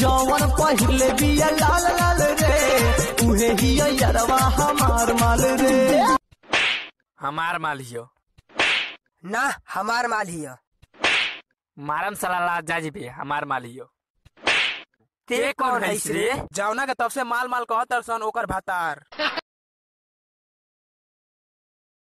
जौवन पहिले बिया लाल लाल रे उहे ही यरवा हमार माल रे। हमार माल हियो ना हमार माल हियो। मारम सलाला जाजिबे हमार माल हियो। ते कौन है रे? जावना के तब से माल माल कहत सन ओकर भातार।